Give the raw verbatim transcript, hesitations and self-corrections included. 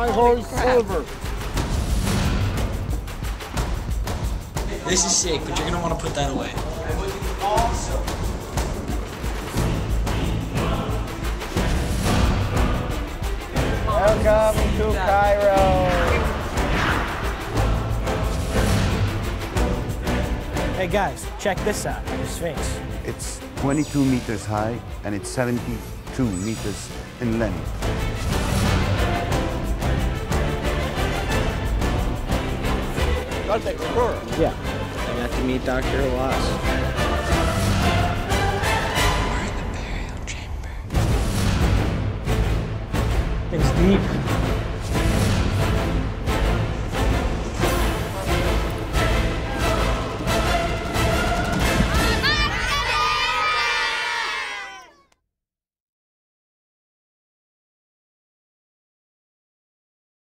My horse silver. This is sick, but you're gonna want to put that away. Awesome. Welcome to Cairo. Hey guys, check this out, the Sphinx. It's twenty-two meters high and it's seventy-two meters in length. That's a spur. Yeah. I got to meet Doctor Laws.